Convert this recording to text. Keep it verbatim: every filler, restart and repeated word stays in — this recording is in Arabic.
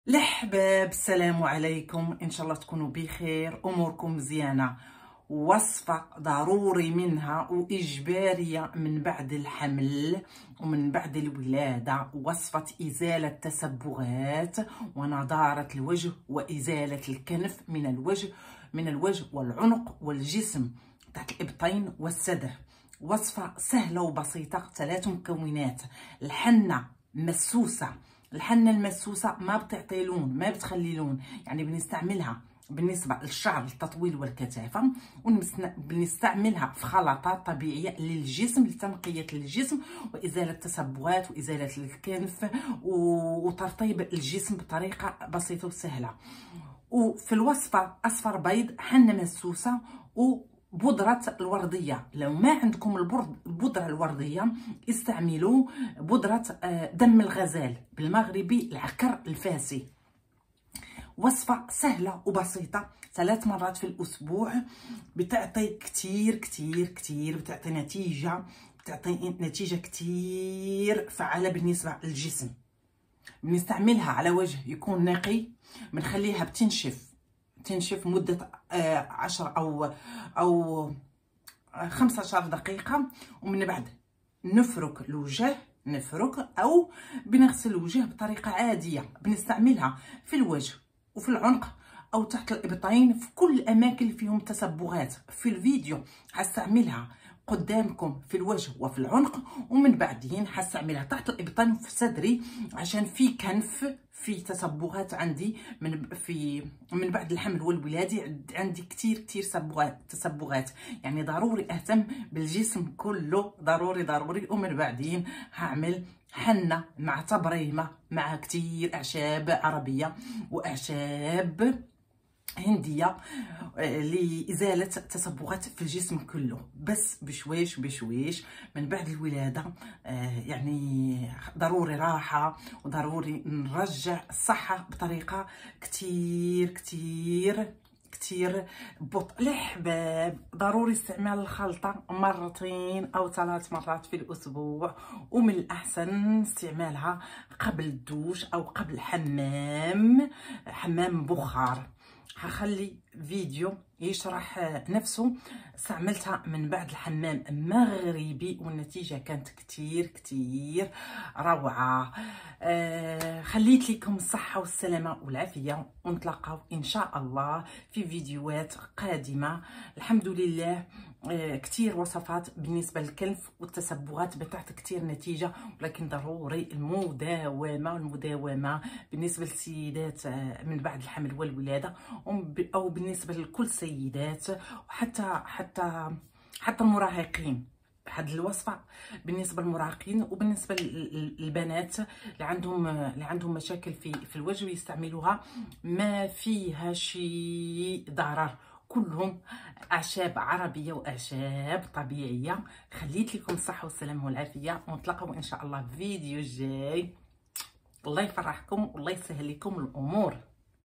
الحباب، السلام عليكم. ان شاء الله تكونوا بخير، اموركم مزيانه. وصفه ضروري منها واجباريه من بعد الحمل ومن بعد الولاده، وصفه ازاله تسبغات ونضاره الوجه وازاله الكنف من الوجه من الوجه والعنق والجسم تحت الابطين والصدر. وصفه سهله وبسيطه، ثلاث مكونات: الحنه مسوسه. الحنه المسوسه ما بتعطي لون، ما بتخلي لون، يعني بنستعملها بالنسبه للشعر للتطويل والكثافه، وبنستعملها في خلطات طبيعيه للجسم لتنقيه الجسم وازاله التسبغات وازاله الكنف وترطيب الجسم بطريقه بسيطه وسهله. وفي الوصفه اصفر بيض، حنه مسوسه، و بودرة الوردية. لو ما عندكم البودرة الوردية استعملوا بودرة دم الغزال، بالمغربي العكر الفاسي. وصفة سهلة وبسيطة، ثلاث مرات في الأسبوع، بتعطي كتير كتير كتير، بتعطي نتيجة بتعطي نتيجة كتير فعالة بالنسبة للجسم. بنستعملها على وجه يكون نقي، بنخليها بتنشف تنشف مدة عشر أو أو خمسة عشر دقيقة، ومن بعد نفرك الوجه نفرك أو بنغسل الوجه بطريقة عادية. بنستعملها في الوجه وفي العنق أو تحت الإبطين في كل الأماكن اللي فيهم تسبغات. في الفيديو حستعملها قدامكم في الوجه وفي العنق، ومن بعدين حستعملها تحت الإبطين وفي صدري عشان في كنف، في تسبغات عندي من في من بعد الحمل والولاده، عندي كتير كتير تسبغات، يعني ضروري اهتم بالجسم كله، ضروري ضروري. ومن بعدين هعمل حنه مع تبريمه مع كتير اعشاب عربيه واعشاب هنديه لازاله التسبغات في الجسم كله، بس بشويش بشويش من بعد الولاده. يعني ضروري راحه وضروري نرجع الصحه بطريقه كتير كتير كتير بطء. الحباب، ضروري استعمال الخلطه مرتين او ثلاث مرات في الاسبوع، ومن الاحسن استعمالها قبل الدوش او قبل حمام حمام بخار. هخلي فيديو يشرح نفسه، استعملتها من بعد الحمام مغربي والنتيجة كانت كتير كتير روعة. آه خليت لكم الصحة والسلامة والعافية، ونتلاقاو إن شاء الله في فيديوهات قادمة. الحمد لله آه كتير وصفات بالنسبة للكنف والتسبغات بتعطي كتير نتيجة، ولكن ضروري المداومة والمداومة بالنسبة للسيدات آه من بعد الحمل والولادة، أو بالنسبة لكل السيدات، وحتى حتى حتى المراهقين. هاد الوصفه بالنسبه للمراهقين وبالنسبه للبنات اللي عندهم اللي عندهم مشاكل في في الوجه يستعملوها، ما فيها شي ضرر، كلهم اعشاب عربيه واعشاب طبيعيه. خليت لكم الصحه والسلامه والعافيه، ونتلاقاو ان شاء الله في فيديو جاي. الله يفرحكم والله يسهل لكم الامور.